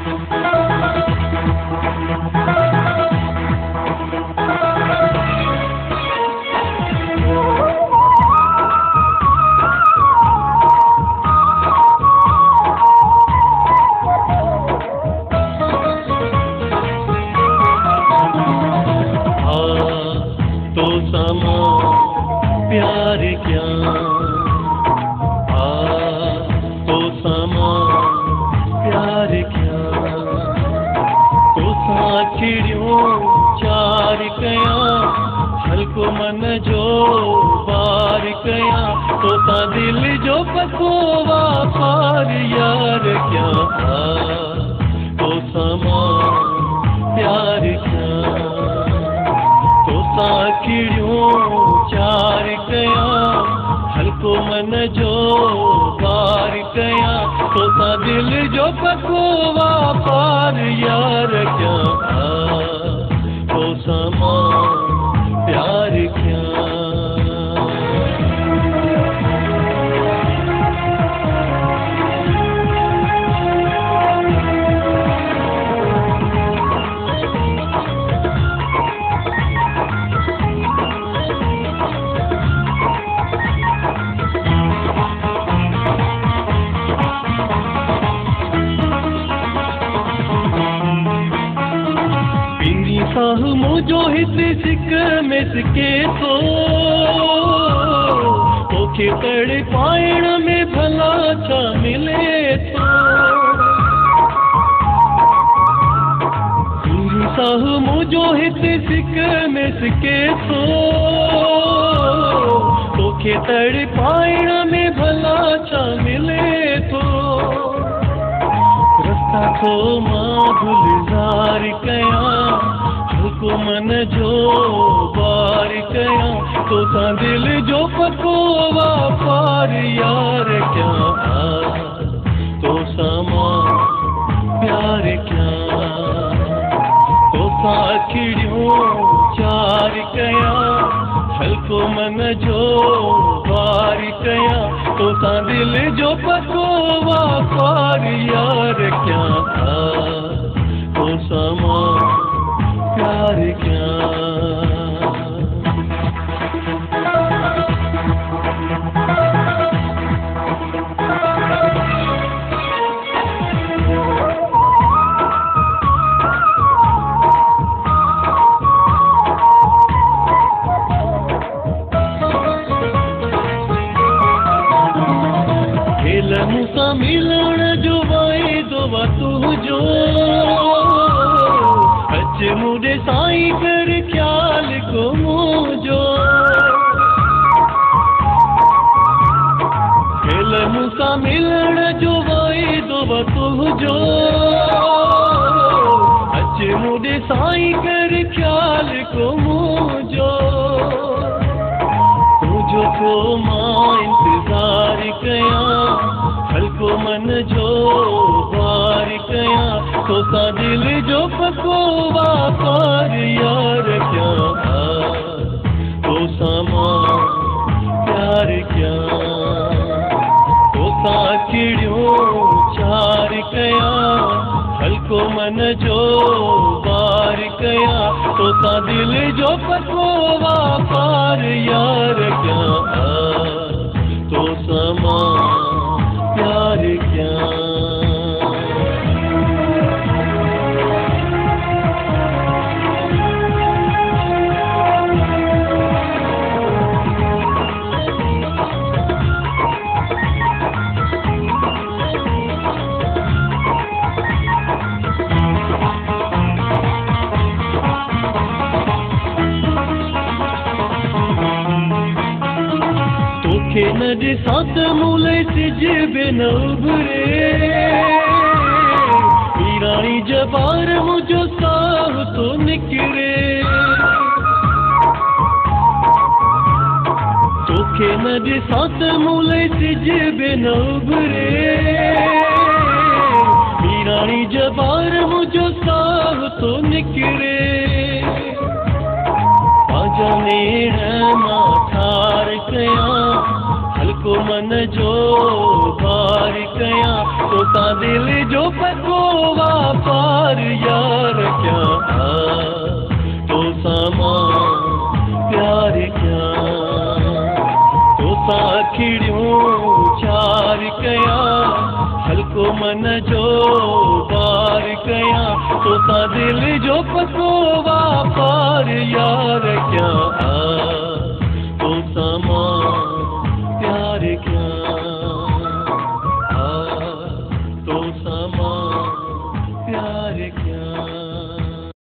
प्यार क्या तो समा प्यार क्या तो साखिड़ियों चार कया हल्को मन जो बार कया तो ता दिल जो पकोवा पार यार क्या तो समा प्यार क्या तो साखिड़ियों चार कया हल्को मन जो बार कया तो ता दिल जो पकोवा पार यार क्या तो समा प्यार क्या साहु मुझो हित सिक में सिके तो ओखे तड़ पाइण में भला छा मिले तो साहु मुझो हित सिक में सिके तो ओखे तड़ पाइण में भला छा मिले तो रस्ता को मां गुलजार कया को मन जो बार कया तो ता दिल जो पकोवा पार यार क्या तो समा प्यार क्या तो साखिड़ियों चार कया हल्को मन जो बार कया तो ता दिल जो पकोवा पार यार क्या तो समा प्यार क्या खेल मुसा मिलण जो वाइदो वा तुझो मुझे साईं कर ख्याल को मुझो खेल मुसा मिलण जो वाइदो वा तुझो अच्छे मुझे साईं कर ख्याल को मुझो तुझो को मां इंतजार कया हल्को मन जो बार कया तो ता दिल जो पकोवा पार यार क्या तो समा प्यार क्या तो साखिड़ियों चार कया हल्को मन जो बार कया तो ता दिल जो पकोवा पार यार क्या तो समा प्यार क्या नज सात मूले सिज बिन उभरे मीरानी जबार मुझो साह तो निकरे तोखे नज सात मूले सिज बिन उभरे मीरानी जबार मुझो साह तो निकरे आजा नेड़ माठार कया हल्को मन जो बार कया तो ता दिल जो पकोवा को मन जो बार कया तो सा दिल जो पको वापार यार क्या